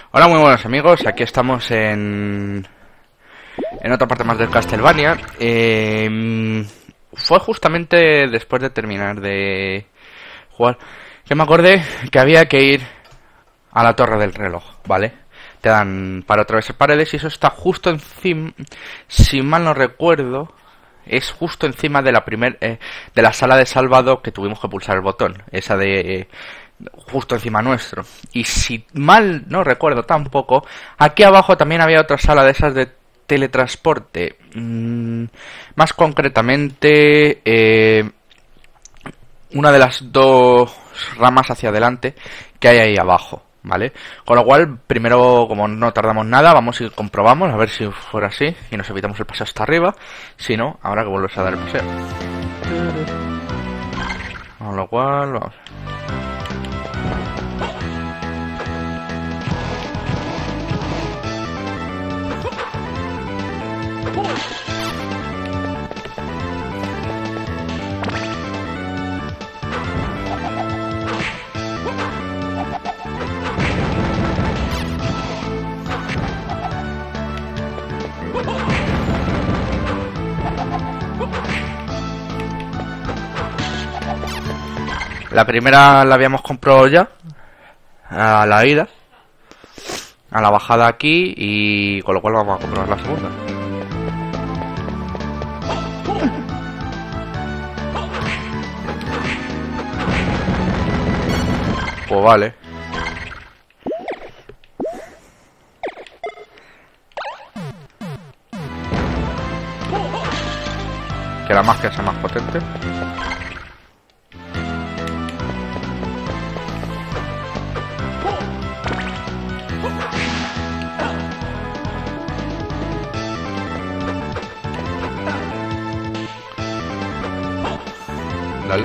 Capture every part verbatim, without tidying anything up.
Hola, muy buenos amigos, aquí estamos en en otra parte más del Castlevania. Eh, fue justamente después de terminar de jugar que me acordé que había que ir a la torre del reloj, ¿vale? Te dan para atravesar paredes y eso está justo encima, si mal no recuerdo, es justo encima de la primer eh, de la sala de salvado que tuvimos que pulsar el botón, esa de eh, justo encima nuestro. Y si mal no recuerdo tampoco, aquí abajo también había otra sala de esas de teletransporte. Mm, más concretamente, eh, una de las dos ramas hacia adelante que hay ahí abajo, ¿vale? Con lo cual, primero, como no tardamos nada, vamos y comprobamos, a ver si fuera así, y nos evitamos el paseo hasta arriba. Si no, habrá que volverse a dar el paseo. Con lo cual, vamos. La primera la habíamos comprado ya, a la ida, a la bajada aquí, y con lo cual vamos a comprobar la segunda. Pues vale. Que la magia sea más potente. Lol.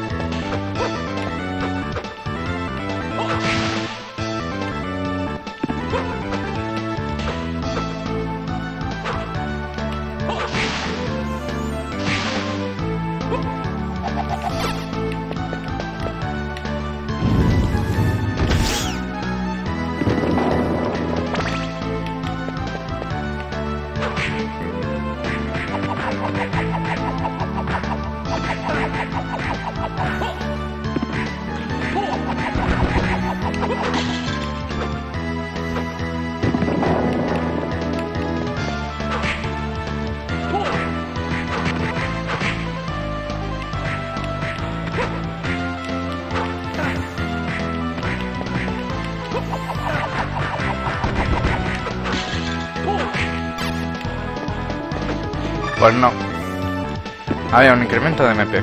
Pues no. Había un incremento de M P.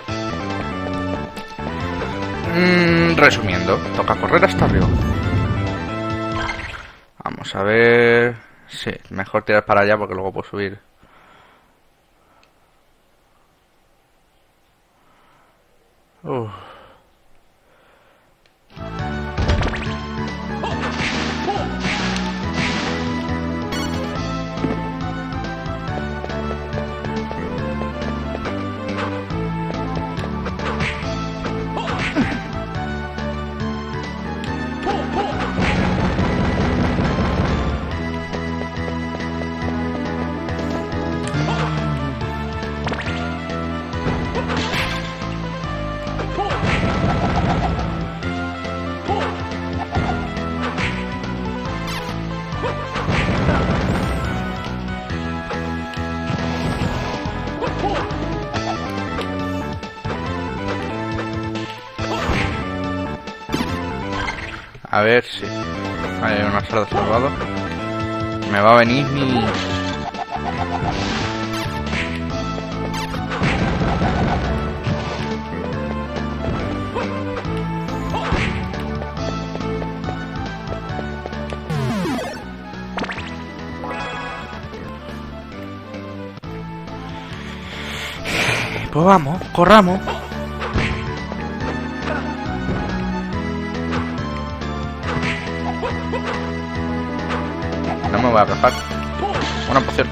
Mm, resumiendo, toca correr hasta arriba. Vamos a ver. Sí, mejor tirar para allá porque luego puedo subir. Uf. A ver si hay una sala de salvado. Me va a venir mi... Pues vamos, corramos. No me voy a rajar. Una poción.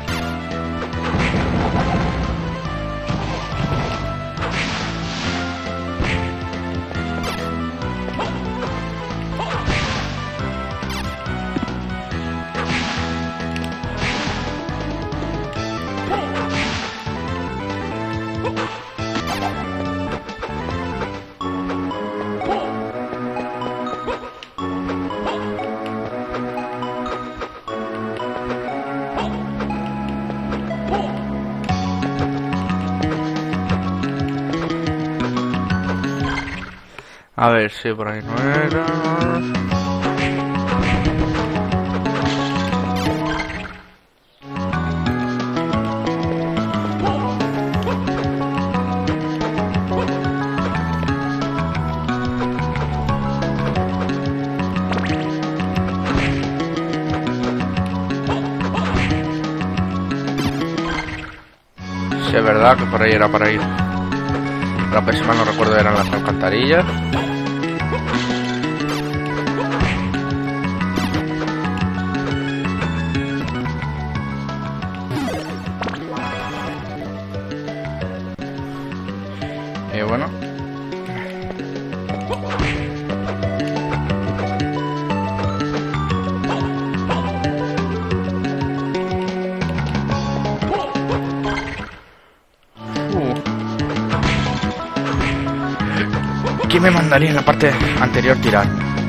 A ver si por ahí no era. Sí, es verdad que por ahí era para ir. La próxima no recuerdo, eran las alcantarillas. Y bueno. ¿Quién me mandaría en la parte anterior tirar?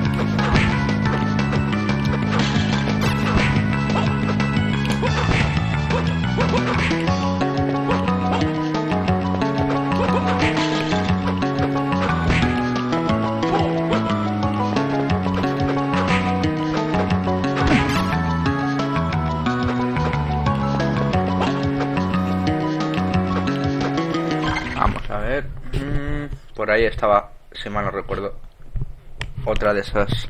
Vamos a ver. Por ahí estaba, si mal no recuerdo, otra de esas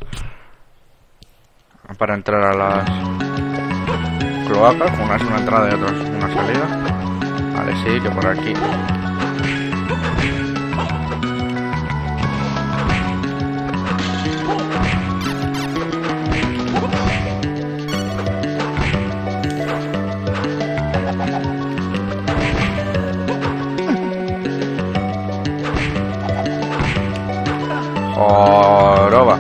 para entrar a las cloacas. Una es una entrada y otra es una salida. Vale, sí, que por aquí. Joroba.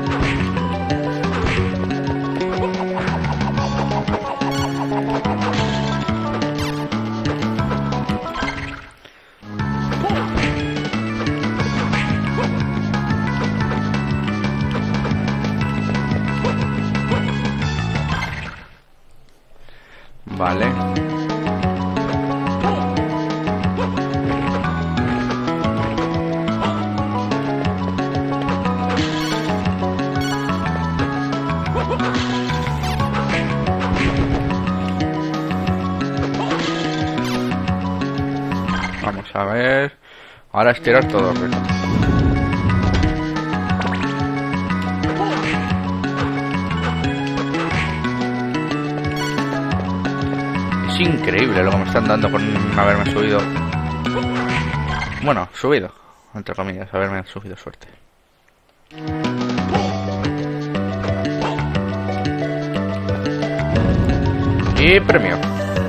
Vale. Vamos a ver. Ahora estirar todo el resto. Es increíble lo que me están dando por haberme subido. Bueno, subido, entre comillas, haberme subido suerte. Y premio.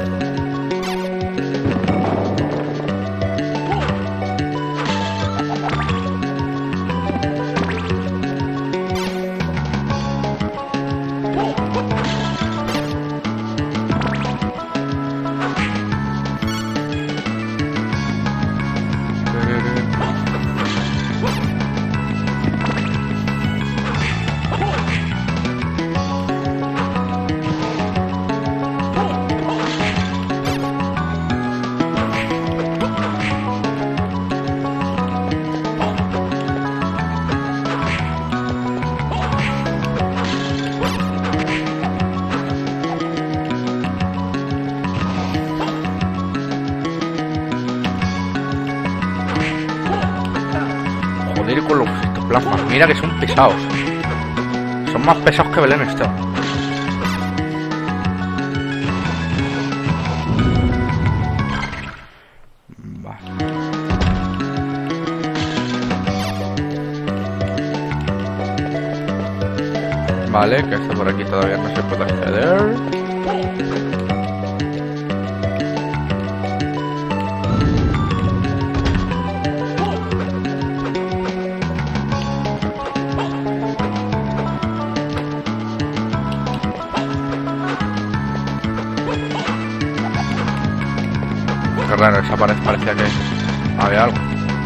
Joder, con los plasmas, mira que son pesados. Son más pesados que Belén esto. Vale. Vale, que esto por aquí todavía no se puede acceder. Qué raro, esa pared parecía que había algo.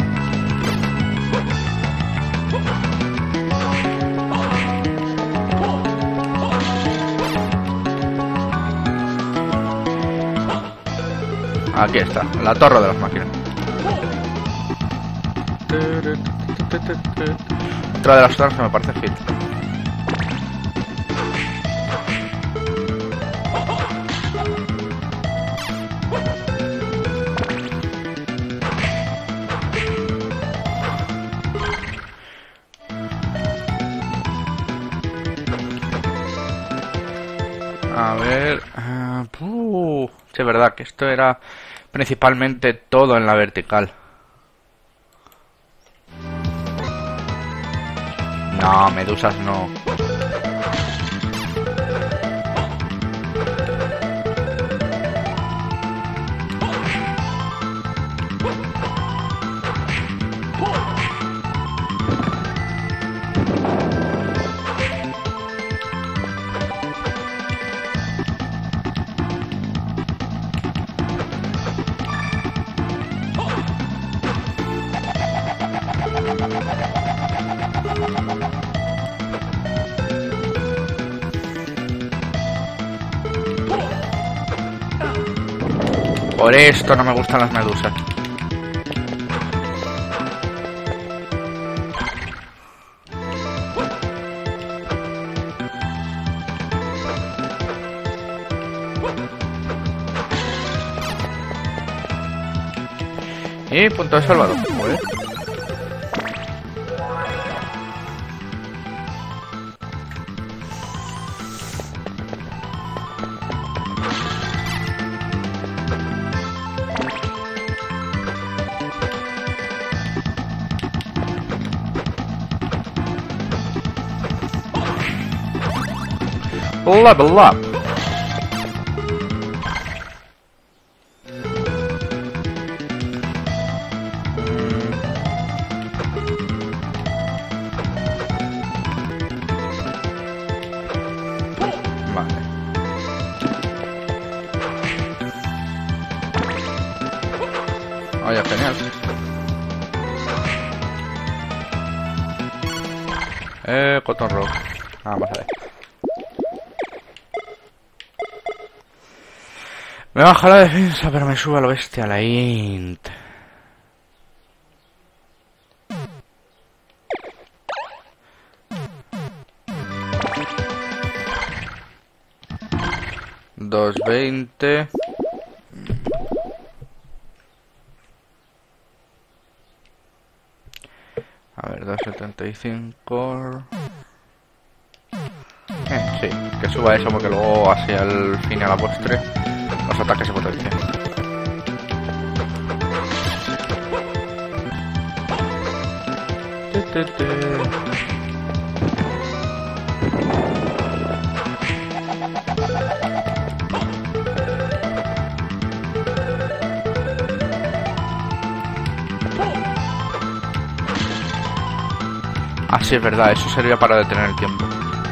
Aquí está, la torre de las máquinas. Otra de las zonas que me parece fit. A ver... Uh, uh, sí, es verdad que esto era principalmente todo en la vertical. No, medusas no. Por esto no me gustan las medusas. Y punto de salvado. Muy bien. Level up. Vale. Oye, genial. Eh, Cotton Rock. Vamos a ver. Me baja la defensa, pero me sube a lo bestia la int. dos veinte. A ver, dos setenta y cinco. Eh, sí, que suba eso porque luego así al fin y a la postre los ataques se potencian. Ah, sí, es verdad, eso servía para detener el tiempo.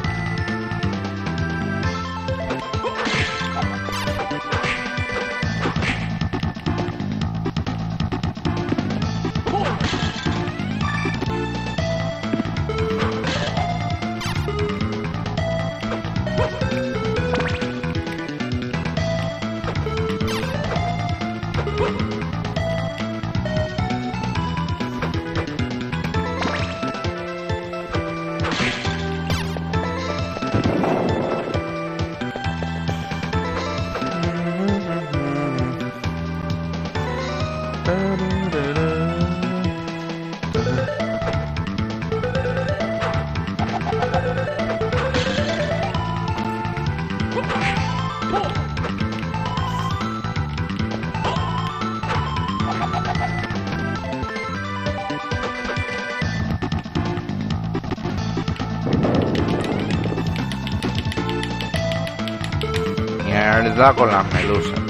Mierda con las medusas.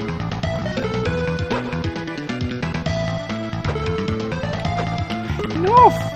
No.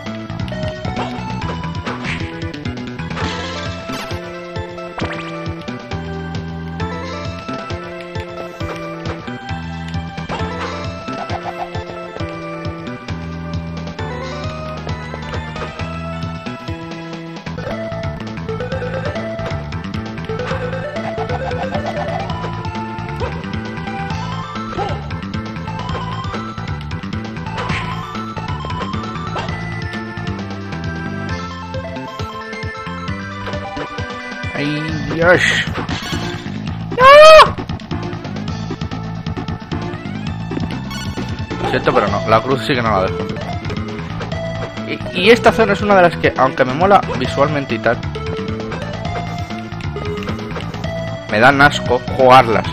Dios. ¡No! Lo siento, pero no. La cruz sí que no la dejo. Y, y esta zona es una de las que, aunque me mola visualmente y tal, me dan asco jugarlas.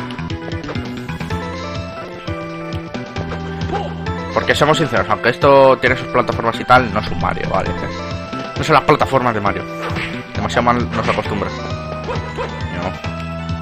Porque somos sinceros, aunque esto tiene sus plataformas y tal, no es un Mario, ¿vale? No son las plataformas de Mario. Demasiado mal nos acostumbra. No.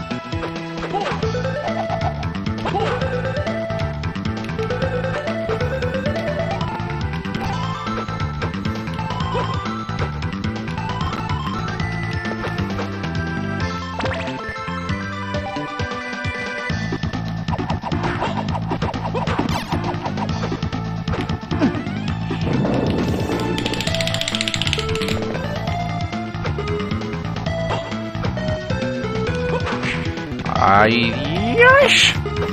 ¡Ay, Dios!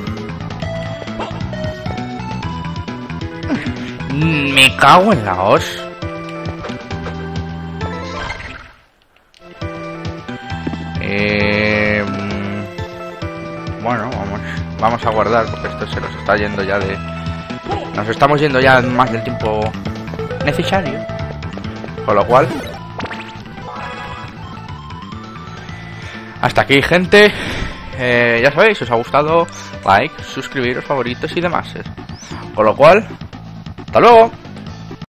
Me cago en la os. Eh, bueno, vamos, vamos a guardar porque esto se nos está yendo ya de... Nos estamos yendo ya más del tiempo necesario. Con lo cual... Hasta aquí, gente. Eh, ya sabéis, si os ha gustado, like, suscribiros, favoritos y demás. Con lo cual, hasta luego.